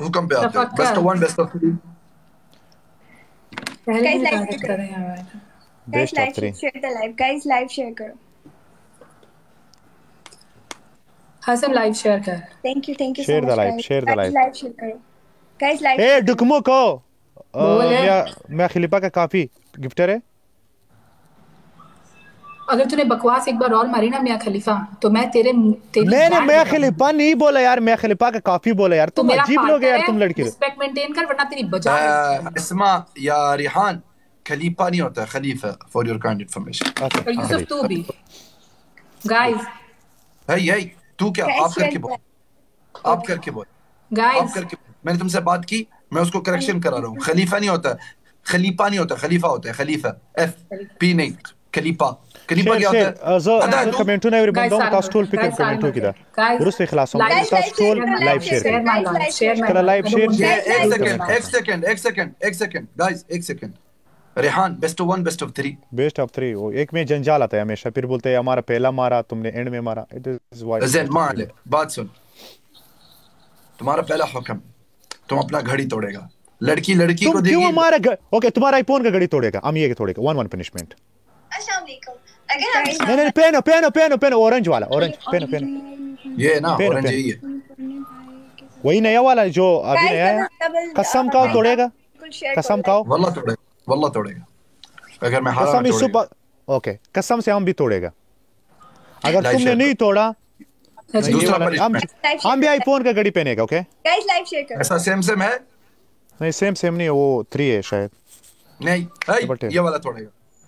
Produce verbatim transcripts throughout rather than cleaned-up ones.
हुक्म पे आते हो। Best of one, best of three. पहले Guys, ही like टारगेट कर रहे हैं यार। Guys, best live of three. share the live. Guys, live share करो। हसन लाइव शेयर कर। Thank you, thank you so share the much, live, guys. Share the Guys, live. live share करो। Guys, live ए share करो। डुकमो को बोल है। मैं मैं खलीफा का काफी गिफ्टर है। अगर तूने बकवास एक बार और मारी ना मियां खलीफा तो मैं तेरे तेरी मैंने बैंड मैं बजा खलीफा नहीं बोला यार, मैं खलीफा का काफी बोला यार। तो तुम मेरा अजीब लोग पार्टनर यार, है, तुम लड़की। रिस्पेक्ट मेंटेन कर वरना तेरी बजा Uh, इस्मा या रिहान, खलीफा नहीं होता, Khalifa, for your kind information. और यूसुफ तू भी। गाइस है यही तू क्या Guys, आप करके share बोल, the आप करके बोल, आप गाइस करके बोल। मैंने तुमसे बात की, मैं उसको करेक्शन करा रहा हूँ। खलीफा नहीं होता, खलीफा नहीं होता, खलीफा होता है खलीफा, एफ पी नहीं, खलीफा। खलीफा शेयर क्या शेयर होता है? ज अदा ज तू कमेंटो ने गाइस बंदो सारे तास्टोल पिक गाइस सारे कमेंटो किदा गाइस दुरुस्त इखलास हम लाइव तास्टोल share live the share share live my Guys, live live share share my करा लाइव शेयर ये Guys, एक live सेकंड, share एक सेकंड, एक सेकंड, एक सेकंड, गाइस एक second. Rehan best of one, best of three. Best of three. वो एक में जंजाल आता है हमेशा, फिर बोलते हैं हमारा पहला मारा तुमने, एंड में मारा। इट इज व्हाई जैन मान ले, बात सुन। तुम्हारा पहला हुक्म, तुम अपना घड़ी तोड़ेगा। लड़की लड़की को तुम देगी। क्यों हमारा ओके तुम्हारा आईफोन का घड़ी तोड़ेगा, हम ये तोड़ेगा। One one punishment. अस्सलाम वालेकुम। अगर हम नहीं नहीं pen pen pen pen orange वाला, ऑरेंज पेन पेन ये ना पेन ऑरेंज पेन यही है। वही नया वाला जो अभी नया है। कसम खाओ तोड़ेगा, कसम खाओ। वल्ला तोड़ेगा, वल्ला तोड़ेगा। अगर मैं हारा कसम मैं इस तोड़ेगा। ओके कसम से हम भी तोड़ेगा। अगर लाइव तुमने शेयर नहीं तोड़ा नहीं, ये दूसरा वाला नहीं, हम punishment। हम भी आईफोन का घड़ी पहनेगा। ओके Guys, live share करो। ऐसा सेम सेम है? नहीं सेम सेम नहीं है, वो थ्री है शायद। नहीं डबल है, टेप। ये वाला तोड़ेगा।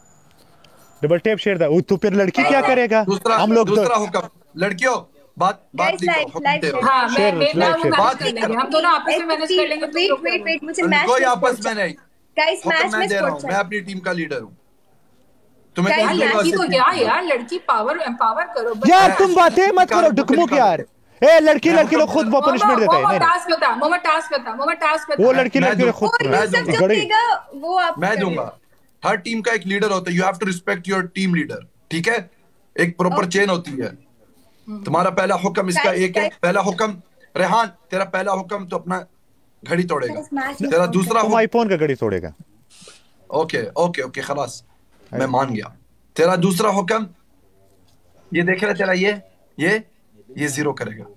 डबल टेप शेयर था। तो फिर लड़की क्या करेगा? दूसरा हम लोग दूसरा हुक्म, लड़कियों बात बात Guys, नहीं live- करो, हुक्म live दे रहा हूं। हां मैं शेयर, मैं लाइव वो शेयर। मैनेज बात कर नहीं लेंगे, करो। हम दोनों आपस में मैनेज कर लेंगे। तुम Wait, लोग wait, wait, मुझे कोई मैच आपस में नहीं, Guys, हुक्म मैच मैं में दे रहा हूँ। स्पोर्ट्स मैं अपनी टीम का लीडर हूँ। तुम्हें Guys, कौन यार दूंगा लड़की ऐसे को टीम क्या का? यार, लड़की पावर एम्पावर करो बस। यार तुम बातें मत करो डुकमुक यार। ए लड़की लड़की लोग खुद वो मोमो पनिशमेंट देता है। मोमो नहीं नहीं, टास्क बता, मोमो टास्क बता, मोमो टास्क बता। वो लड़की मैं लड़की लोग दूं- खुद वो मैं यूसुफ दूंगा। जो घड़ी देगा वो आप मैं करिए। दूंगा। हर टीम का एक लीडर होता है। You have to respect your team leader, ठीक है? एक प्रॉपर चेन होती है। तुम्हारा पहला हुक्म इसका Guys, एक है। guys. पहला हुक्म रेहान, तेरा पहला हुक्म तो अपना घड़ी तोड़ेगा। Guys, match में तेरा स्पोर्ट्स दूसरा तुम हुक्म, आईफोन का घड़ी तोड़ेगा। ओके ओके ओके खलास, मैं मान गया। तेरा दूसरा हुक्म, ये देख रहा है तेरा, ये ये ये जीरो करेगा,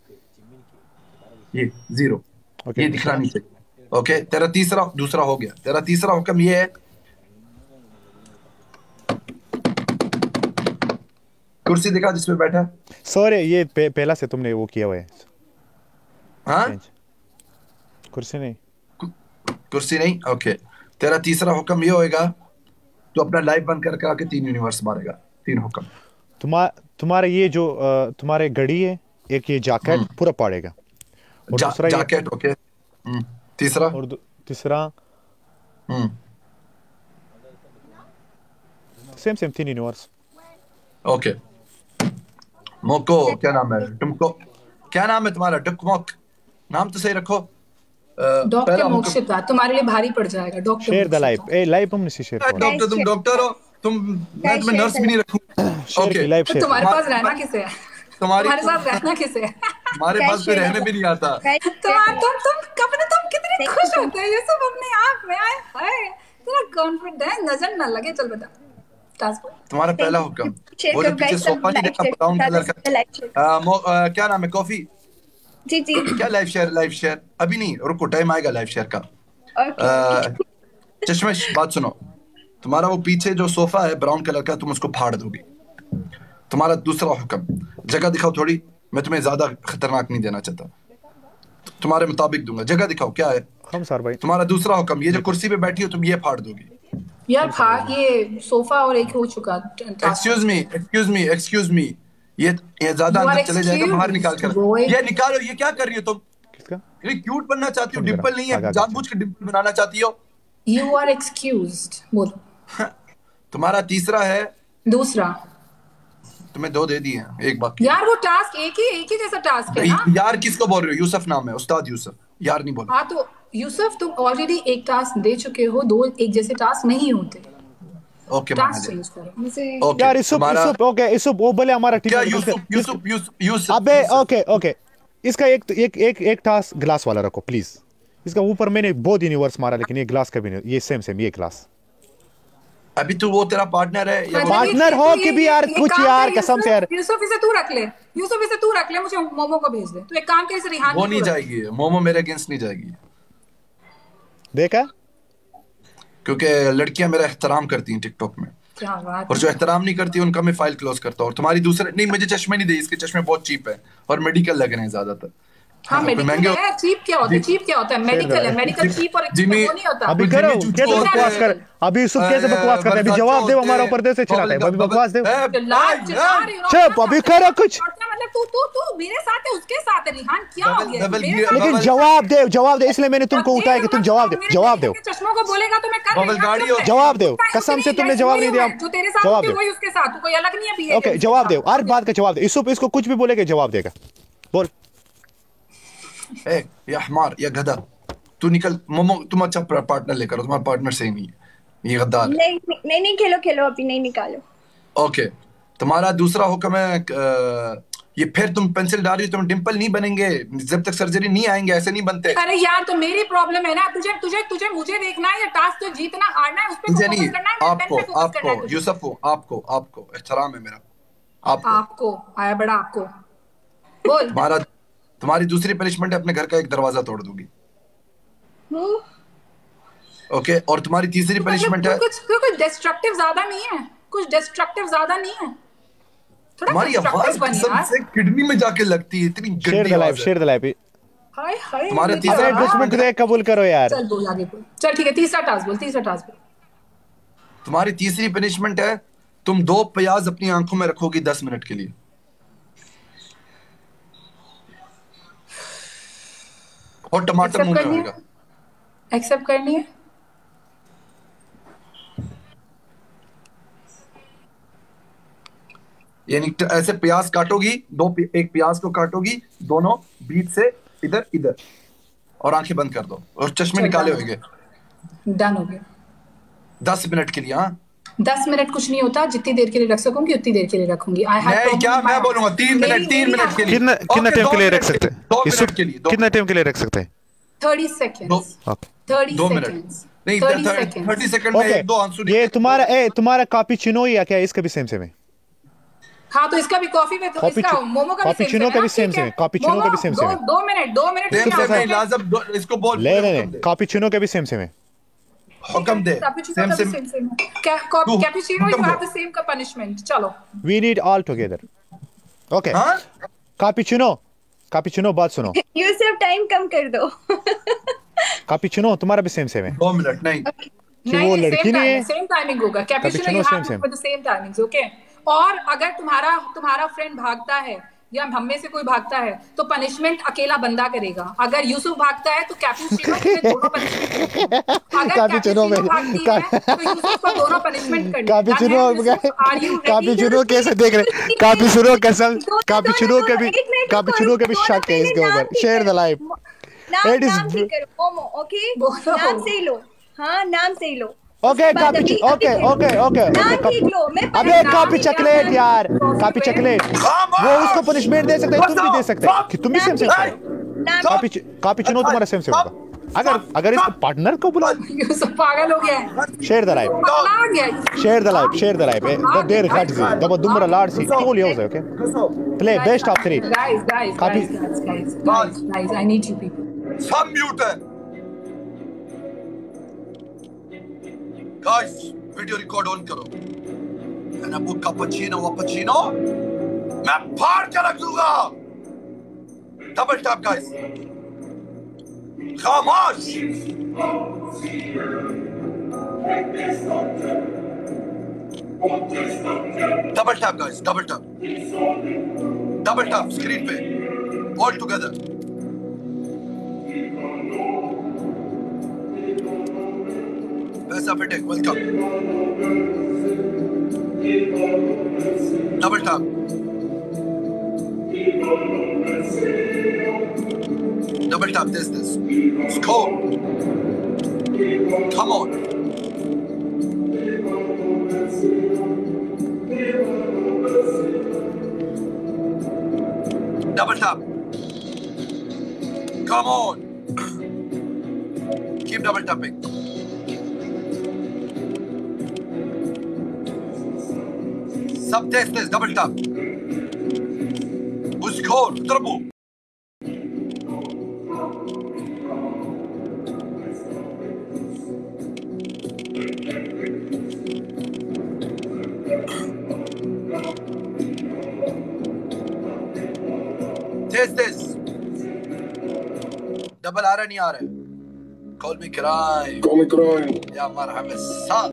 ये जीरो, ओके ये दिखना नहीं चाहिए। ओके तेरा तीसरा, दूसरा हो गया। तेरा तीसरा हुक्म ये है, कुर्सी दिखा जिसमें बैठा है। सॉरी ये पे, पहला से तुमने वो किया हुआ है। हाँ चेंज। कुर्सी नहीं, कुर्सी नहीं, ओके। तेरा तीसरा हुक्म ये होएगा, तो अपना लाइव बंद करके आके तीन यूनिवर्स मारेगा। तीन हुक्म। तुम्हारा तुम्हारा ये जो अ, तुम्हारे घड़ी है, एक ये जैकेट पूरा पाड़ेगा। और जा, दूसरा ये जैकेट, ओके। हम्म, तीसरा, और दू- तीसरा हम्म, सेम सेम तीन यूनिवर्स। ओके। मोको, क्या नाम है तुमको? क्या नाम है तुम्हारा? डुकमोक, नाम तो सही रखो। डॉक्टर पहला हुक्म, मोक्षिता तुम्हारे लिए भारी पड़ जाएगा। Doctor share the live. ए लाइव हमने सी शेयर किया। डॉक्टर, तुम डॉक्टर हो, तुम, मैं तुम्हें नर्स भी नहीं रखूं। शेयर ओके, की लाइव तो शेयर। तुम्हारे पास रहना किसे है? तुम्हारी तुम्हारे साथ रहना किसे है? हमारे पास कोई रहने भी नहीं आता। तुम्हारा तुम तुम कब तुम कितने खुश होते हो यूसुफ अपने आप में। आए हाय तेरा कॉन्फिडेंस नजर ना लगे। चल बता टास्क। तुम्हारा पहला हुक्म, वो जो पीछे सोफा नहीं देखा ब्राउन कलर का, आ, मो, आ, क्या नाम है? कॉफी। जी जी क्या लाइव शेयर? लाइव शेयर अभी नहीं, रुको, टाइम आएगा लाइव शेयर का। आ, चश्मिश बात सुनो, तुम्हारा वो पीछे जो सोफा है ब्राउन कलर का, तुम उसको फाड़ दोगी। तुम्हारा दूसरा हुक्म, जगह दिखाओ थोड़ी, मैं तुम्हें ज्यादा खतरनाक नहीं देना चाहता, तुम्हारे मुताबिक दूंगा। जगह दिखाओ, क्या है हम सर भाई। तुम्हारा दूसरा हुक्म? ये जो कुर्सी पे बैठी हो तुम, ये फाड़ दोगी। यार फा ये सोफा और एक हो चुका। Excuse me, excuse me, excuse me, ये ये ज्यादा You are अंदर चले जाएगा, बाहर निकाल कर। boy. ये निकालो, ये क्या कर रही हो तुम? किसका? ये क्यूट बनना चाहती हो, समझ डिंपल रहा, नहीं है, आगे, आगे जानबूझ के डिंपल बनाना चाहती हो। You are excused. बोलो तुम्हारा तीसरा है, दूसरा। तुम्हें दो दे दिए हैं, एक बाकी। यार वो टास्क एक ही एक ही जैसा टास्क है ना। यार किसको बोल रहे हो? यूसुफ नाम है, उस्ताद यूसुफ, यार नहीं बोल। हाँ तो यूसुफ तुम ऑलरेडी एक टास्क दे चुके हो, दो एक जैसे टास्क नहीं होते। ओके टास्क चेंज करो। मुझे ओके यार इसुप इसुप ओके इसुप वो बोले हमारा टीम। क्या यूसुफ यूसुफ यूसुफ यूसुफ अबे ओके ओके इसका एक एक एक एक टास्क ग्लास वाला रखो प्लीज। इसका ऊपर मैंने बहुत यूनिवर्स मारा लेकिन ये ग्लास का भी नहीं, ये सेम सेम ये ग्लास। अभी तू वो तेरा पार्टनर है या पार्टनर हो कि भी यार कुछ यार कसम से यार। यूसुफ इसे तू रख ले, यूसुफ इसे तू रख ले, मुझे मोमो को भेज दे। तू एक काम कर, इसे रिहान वो नहीं जाएगी, मोमो मेरे अगेंस्ट नहीं जाएगी। देखा, क्योंकि लड़कियां मेरा एहतराम करती हैं टिकटॉक में, क्या बात। और जो एहतराम नहीं करती उनका मैं फाइल क्लोज करता हूँ। और तुम्हारी दूसरे नहीं, मुझे चश्मे नहीं दे, इसके चश्मे बहुत चीप है और मेडिकल लग रहे हैं ज्यादातर। हाँ, मेडिकल है। चीप क्या होता है? चीप क्या होता है? मेडिकल है, मेडिकल चीप और वो नहीं होता। अभी करो कैसे बकवास कर, अभी यूसुफ कैसे बकवास करते हैं? अभी जवाब दे, हमारा ऊपर दे से चिल्लाता है, अभी बकवास दे। चुप, अभी करो कुछ। मतलब तू तू तू मेरे साथ है, उसके साथ है रिहान, क्या हो गया? लेकिन जवाब दे, जवाब दे, इसलिए मैंने तुमको उठाया कि तुम जवाब दे, जवाब दो। चश्मों को बोलेगा तो मैं कर, जवाब दो, कसम से तुमने जवाब नहीं दिया। जो तेरे साथ है वही उसके साथ, कोई अलग नहीं है। ओके जवाब दो, हर बात का जवाब दे। यूसुफ इसको कुछ भी बोलेगा जवाब देगा, बोल। ए या हमार या गधा, तू निकल। मोमो तुम अच्छा पार्टनर लेकर, तुम्हारा पार्टनर सही नहीं है, ये गद्दार। नहीं नहीं नहीं खेलो खेलो, अभी नहीं निकालो। ओके, तुम्हारा दूसरा हुक्म है, ये फिर तुम पेंसिल डाल रही हो, तुम डिंपल नहीं बनेंगे जब तक सर्जरी नहीं आएंगे, ऐसे नहीं बनते। अरे यार तो मेरी प्रॉब्लम है ना, तुझे तुझे तुझे मुझे देखना है, ये टास्क तो जीतना हारना है, उस पे फोकस करना है। आपको आपको यूसुफ को आपको आपको एहतराम है मेरा, आपको आपको आया बड़ा आपको बोल। तुम्हारा तुम्हारी दूसरी पनिशमेंट है, अपने घर का एक दरवाजा तोड़ दूंगी। ओके, और तुम्हारी तीसरी पनिशमेंट है, कुछ कुछ डिस्ट्रक्टिव ज्यादा नहीं है, कुछ डिस्ट्रक्टिव ज्यादा नहीं है। तुम्हारी आवाज सबसे किडनी में जाके लगती है, इतनी गंदी आवाज है। Share the life. हाय हाय, तुम्हारे तीसरा दुश्मन को कबूल करो यार। चल बोल आगे बोल, चल ठीक है, तीसरा टास्क बोल, तीसरा टास्क बोल। तुम्हारी तीसरी पनिशमेंट है, तुम दो प्याज अपनी आंखों में रखोगी दस मिनट के लिए। और टमाटर मुंह में होगा। एक्सेप्ट करनी है। यानी ऐसे प्याज काटोगी, दो एक प्याज को काटोगी दोनों बीच से इधर इधर, और आंखें बंद कर दो और चश्मे निकाले होंगे। डन हो गया। दस मिनट के लिए। हाँ, दस मिनट कुछ नहीं होता, जितनी देर के लिए रख सकूंगी उतनी देर के लिए रखूंगी। आई हैव क्या मैं बोलूंगा, तीन मिनट तीन मिनट के लिए। कितना कितना टाइम के लिए रख सकते हैं? दो मिनट के लिए। कितना टाइम के लिए रख सकते हैं? Thirty seconds. दो मिनट नहीं, थर्टी सेकंड में एक दो आंसू। ये तुम्हारा ए तुम्हारा कैपुचिनो या क्या, इसका भी सेम सेम है? हाँ, तो इसका भी कॉफी में, तो इसका मोमो का भी कैपुचिनो का भी सेम सेम है, कैपुचिनो का भी सेम सेम है। दो मिनट दो मिनट लाजम इसको बोल। ले ले कैपुचिनो का भी सेम सेम है। हुक्म दे। Same same cappuccino you have the same का पनिशमेंट। चलो, we need all together. Okay, cappuccino cappuccino बात सुनो। यू सिर्फ टाइम कम कर दो। कैपुचिनो तुम्हारा भी सेम सेम है। दो मिनट नहीं, नहीं, वो लड़की नहीं है, सेम टाइमिंग होगा। Cappuccino you have to the same timings. Okay, और अगर तुम्हारा तुम्हारा फ्रेंड भागता है या हम में से कोई भागता है तो पनिशमेंट अकेला बंदा करेगा। अगर यूसुफ भागता है तो कैपुचिनो में दोनों पनिशमेंट। अगर कैपुचिनो भागती है तो यूसुफ को दोनों पनिशमेंट करनी। कैपुचिनो कैपुचिनो कैसे देख रहे? कैपुचिनो कसम, कैपुचिनो के भी कैपुचिनो के भी शक है इसके ऊपर। Share the life. It is momo. Okay, नाम से ही लो। हाँ, नाम से ही लो। Okay copy, okay okay okay अबे कॉपी चॉकलेट यार, कॉपी चॉकलेट वो उसको पनिशमेंट दे सकते हैं, तुम भी दे सकते हैं कि तुम भी सेम सेम करो। कॉपी कॉपी चुनो, तुम्हारा सेम सेम होगा। अगर अगर इसको पार्टनर को बुला, यूसुफ पागल हो गया है। Share the life, share the life, share the life. द देर घाट सी दब दुमरा लाड सी टोल योज। Okay, play best of three. Guys guys guys guys guys I need you people. सब म्यूट है गाइस, वीडियो रिकॉर्ड ऑन करो। मैंने वो कैपुचिनो वैपुचिनो मैं फाड़ के रख दूंगा। डबल टैप गाइस, खामोश। Double tap guys, double tap, double tap screen पे all together. Best of it, welcome. Double tap. Double tap this, this. Score. Come on. Double tap. Come on. Keep double tapping. Sub test this, double tap. وسكور اضربوا. Taste this. Double आ रहा नहीं आ रहा. Call me crime. Call me crime. يا مرحبا.